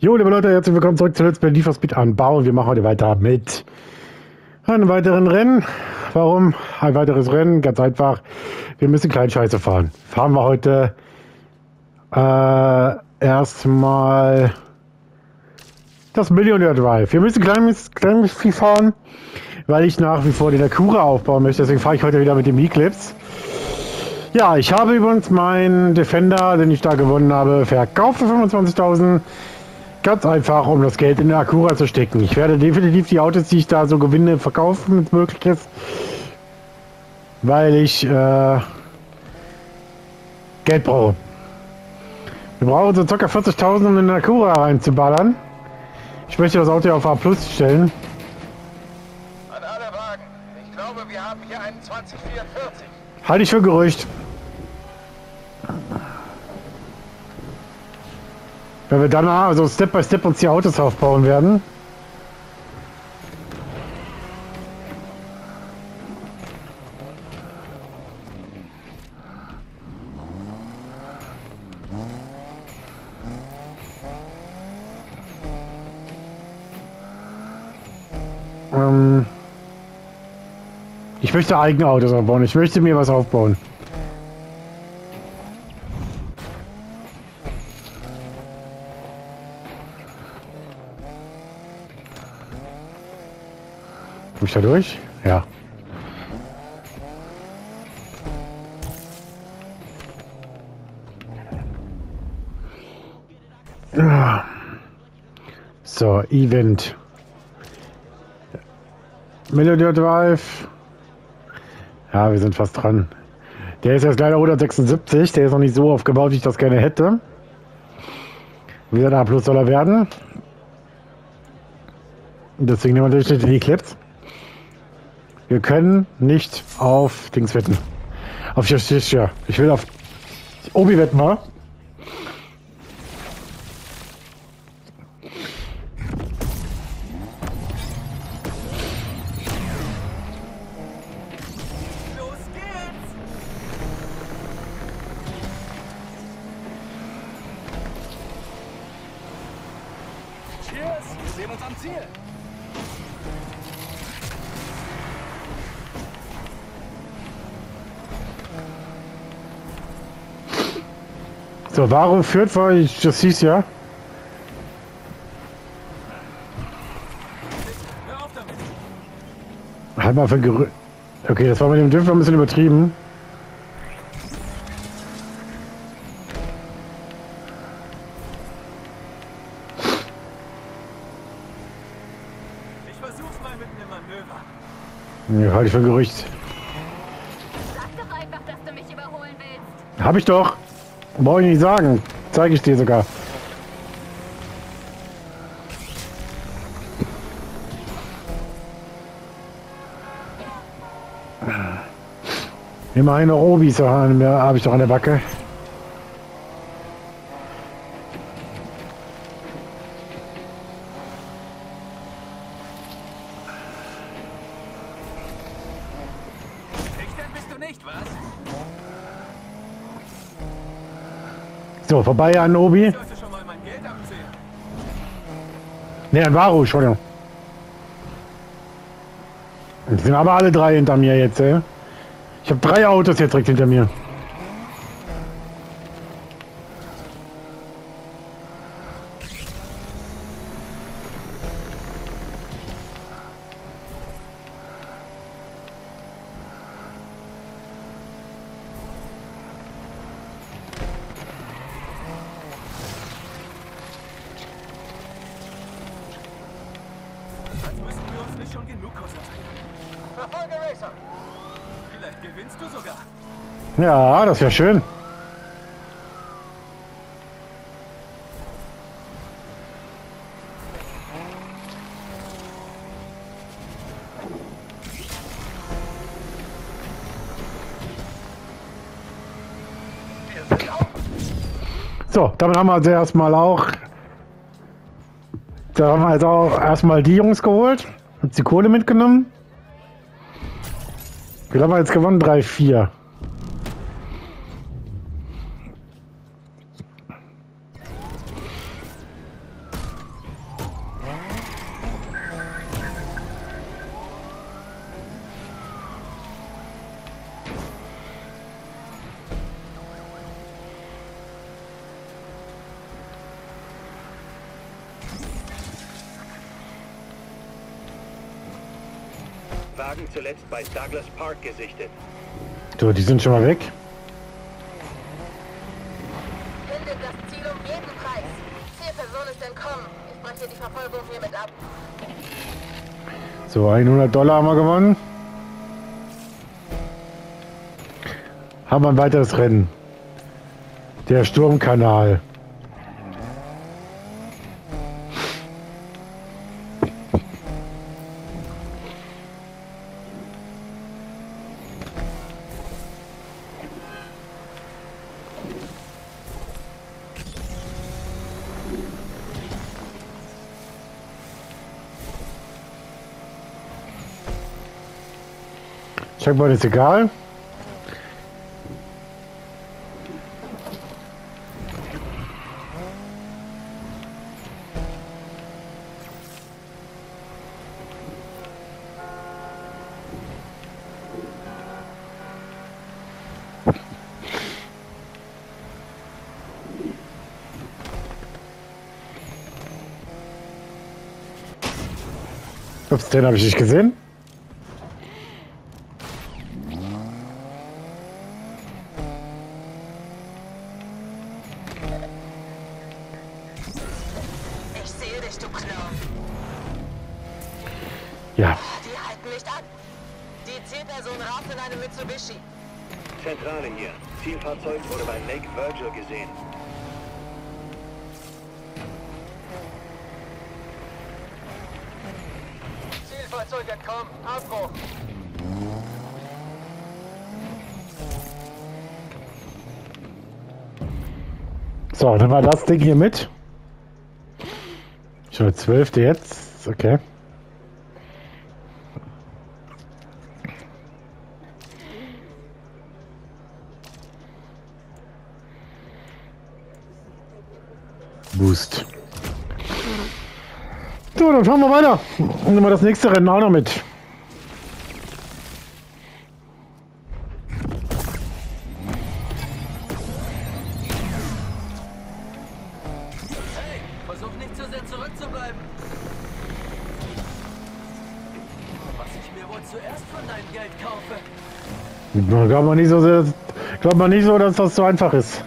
Jo, liebe Leute, herzlich willkommen zurück zu Let's Play Need for Speed Unbound. Wir machen heute weiter mit einem weiteren Rennen. Warum ein weiteres Rennen? Ganz einfach, wir müssen Kleinscheiße fahren. Fahren wir heute erstmal das Millionaire Drive. Wir müssen klein viel fahren, weil ich nach wie vor den Acura aufbauen möchte. Deswegen fahre ich heute wieder mit dem Eclipse. Ja, ich habe übrigens meinen Defender, den ich da gewonnen habe, verkauft für 25.000. Ganz einfach, um das Geld in der Acura zu stecken. Ich werde definitiv die Autos, die ich da so gewinne, verkaufen, wenn es möglich ist. Weil ich Geld brauche. Wir brauchen so ca. 40.000, um in den Acura reinzuballern. Ich möchte das Auto auf A+ stellen. An alle Wagen. Ich glaube, wir haben hier einen 2044. Halte ich für Gerücht. Wenn wir dann also Step by Step uns die Autos aufbauen werden. Ich möchte eigene Autos aufbauen. Ich möchte mir was aufbauen. Komm ich da durch? Ja. So, Event. Millionaire Drive. Ja, wir sind fast dran. Der ist jetzt leider 176. Der ist noch nicht so aufgebaut, wie ich das gerne hätte. Wieder ein A+ soll er werden. Deswegen nehmen wir natürlich den Eclipse. Wir können nicht auf Dings wetten. Auf Justicia. Ich will auf Obi wetten, mal. Los geht's! Cheers! Wir sehen uns am Ziel! So, warum führt vor Justicia? Hör auf damit! Halt mal für Gerücht. Okay, das war mit dem Dämpfer ein bisschen übertrieben. Ich versuch's mal mit einem Manöver. Ja, halte ich für Gerücht. Sag doch einfach, dass du mich überholen willst. Hab ich doch. Brauche ich nicht sagen. Zeige ich dir sogar. Immerhin noch Obis habe ich doch an der Backe. Nüchtern bist du nicht, was? So, vorbei an Obi. Ich sollte schon mal mein Geld abzählen. Ne, an Varu, Entschuldigung. Die sind aber alle drei hinter mir jetzt, ey. Ich habe 3 Autos jetzt direkt hinter mir. Als müssten wir uns nicht schon genug konzentrieren. Verfolge Racer! Vielleicht gewinnst du sogar. Ja, das wäre schön. So, damit haben wir also erstmal auch. Da haben wir also auch erstmal die Jungs geholt. Haben die Kohle mitgenommen. Wie haben wir jetzt gewonnen? 3-4. Wagen zuletzt bei Douglas Park gesichtet. So, die sind schon mal weg. Findet das Ziel um jeden Preis. Zielperson ist entkommen. Ich breche die Verfolgung hiermit ab. So, $100 haben wir gewonnen. Haben wir ein weiteres Rennen. Der Sturmkanal. Checkpoint ist egal. Ups, den habe ich nicht gesehen. Ich sehe dich, du Clown. Ja, Die halten nicht an. Die Zielperson rauft in einem Mitsubishi. Zentrale hier. Zielfahrzeug wurde bei Lake Virgil gesehen. Zielfahrzeug entkommen. Abbruch. so, dann war das Ding hier mit. Schon der 12. jetzt. Okay. Boost. So, dann fahren wir weiter. Und nehmen wir das nächste Rennen auch noch mit. Hey, versuch nicht zu sehr zurückzubleiben. Was ich mir wohl zuerst von deinem Geld kaufe. Glaubt man nicht so, dass das so einfach ist.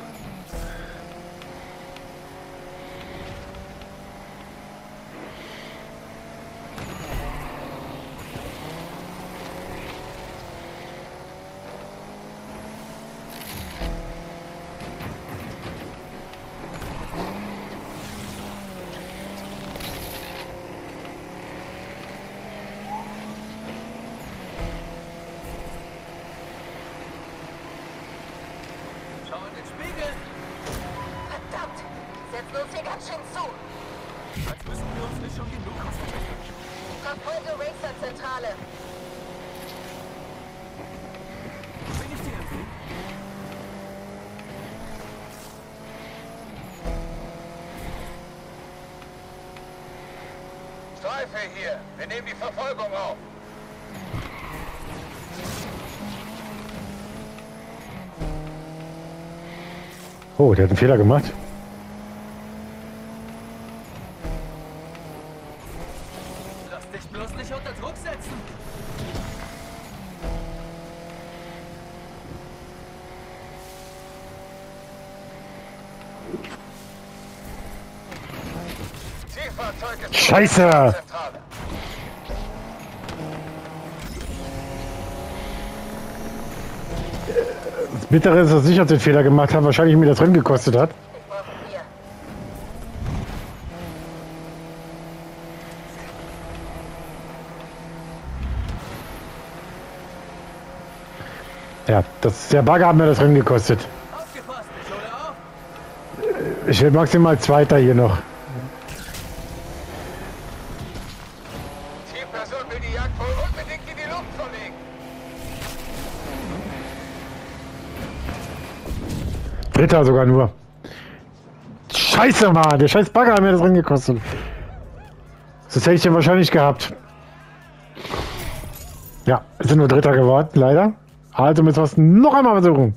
Schau in den Spiegel. Verdammt! Setzen uns hier ganz schön zu. Als müssten wir uns nicht schon genug konzentrieren. Verfolge Racer-Zentrale. Bin ich dir empfehlen? Streife hier. Wir nehmen die Verfolgung auf. Oh, der hat einen Fehler gemacht. Lass dich bloß nicht unter Druck setzen. Zielfahrzeug ist Scheiße! Zentrale. Das Bittere ist, dass ich den Fehler gemacht habe. Wahrscheinlich mir das Rennen gekostet hat. Ich brauche Bier. Ja, der Bagger hat mir das Rennen gekostet. Aufgepasst, ich hole auf. Ich will maximal Zweiter hier noch. Zielperson will die Jagd wohl unbedingt in die Luft verlegen. Dritter sogar nur. Scheiße, Mann. Der scheiß Bagger hat mir das Rennen gekostet. Das hätte ich den wahrscheinlich gehabt. Ja, es sind nur Dritter geworden, leider. Also müssen wir es noch einmal versuchen.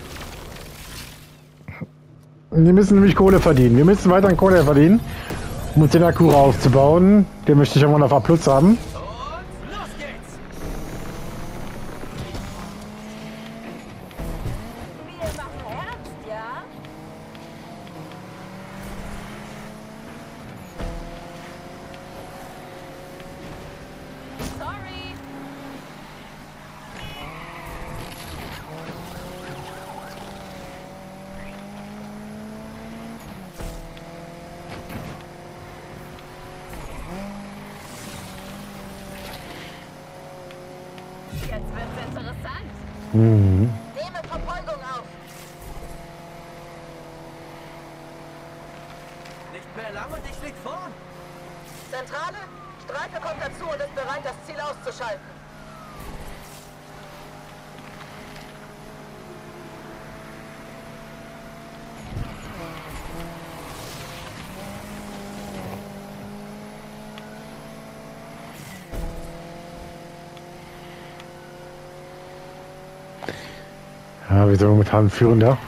Wir müssen nämlich Kohle verdienen. Wir müssen weiter Kohle verdienen. Um uns den Akku aufzubauen. Den möchte ich irgendwann auf A+ haben. Und los geht's! Wir machen ernst, ja? Sorry. Jetzt wird's interessant. Mhm. Nehme Verfolgung auf. Nicht mehr lang und ich lieg vorn. Zentrale, Streife kommt dazu und ist bereit, das Ziel auszuschalten. Ja, wir sind momentan Führender.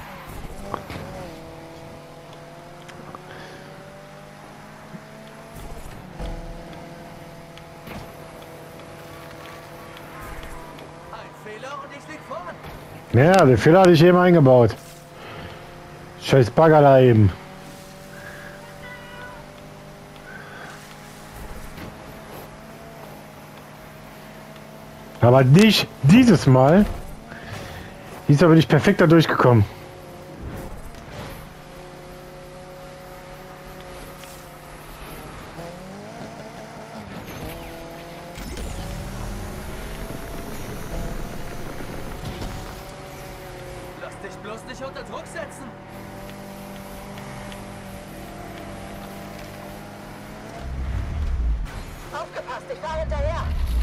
Ein Fehler und ich lieg vorn. Ja, den Fehler hatte ich eben eingebaut. Scheiß Bagger da eben. Aber nicht dieses Mal. Diesmal bin ich perfekt da durchgekommen. Lass dich bloß nicht unter Druck setzen. Aufgepasst, ich war hinterher.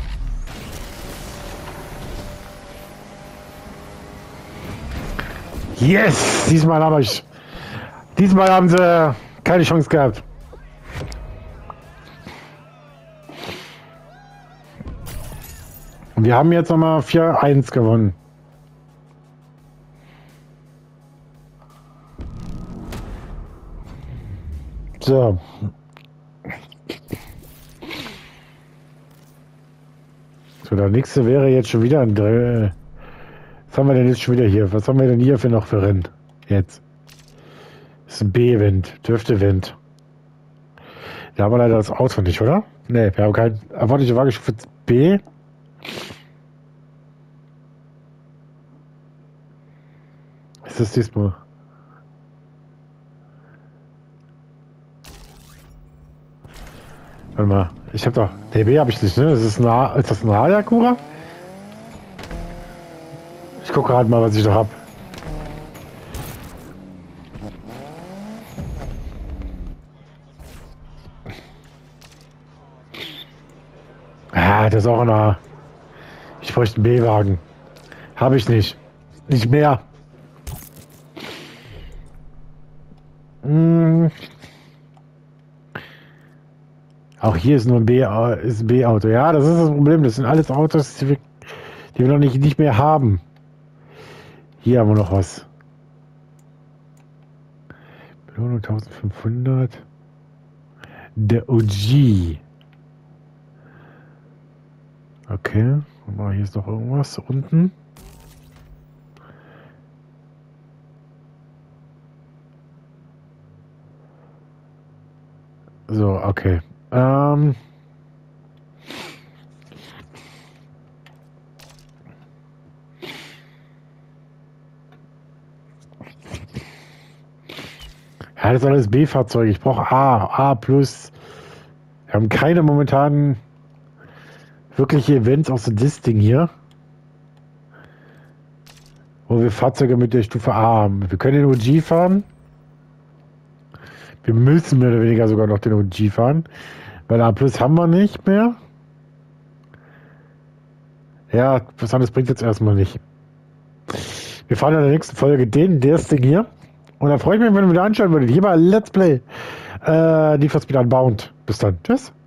Yes! Diesmal habe ich. Diesmal haben sie keine Chance gehabt. Und wir haben jetzt nochmal 4-1 gewonnen. So. So, der nächste wäre jetzt schon wieder ein was haben wir denn jetzt schon wieder hier? Was haben wir denn hier für noch für Rennen? Jetzt. Das ist ein B-Event. Dürfte-Event. Da haben wir leider das Auto nicht, oder? Ne, wir haben kein erforderliche Wagenstufe B. Ist das diesmal? Warte mal. Ich hab doch. Nee, B habe ich nicht, ne? Ist das ein A-Yakura? Ich gucke gerade mal, was ich da hab. Ah, das ist auch ein A. Ich bräuchte einen B-Wagen. Habe ich nicht. Nicht mehr. Hm. Auch hier ist nur ein B-Auto. Ja, das ist das Problem. Das sind alles Autos, die wir noch nicht mehr haben. Hier haben wir noch was. Belohnung 1500. Der OG. Okay. Mal, hier ist noch irgendwas unten. So, okay. Ja, das ist alles B-Fahrzeuge. Ich brauche A+. Wir haben keine momentanen wirkliche Events außer das Ding hier. Wo wir Fahrzeuge mit der Stufe A haben. Wir können den OG fahren. Wir müssen mehr oder weniger sogar noch den OG fahren. Weil A+ haben wir nicht mehr. Ja, was anderes bringt jetzt erstmal nicht. Wir fahren in der nächsten Folge das Ding hier. Und dann freue ich mich, wenn ihr wieder anschauen würdet. Hier bei Let's Play. Need for Speed Unbound. Bis dann. Tschüss.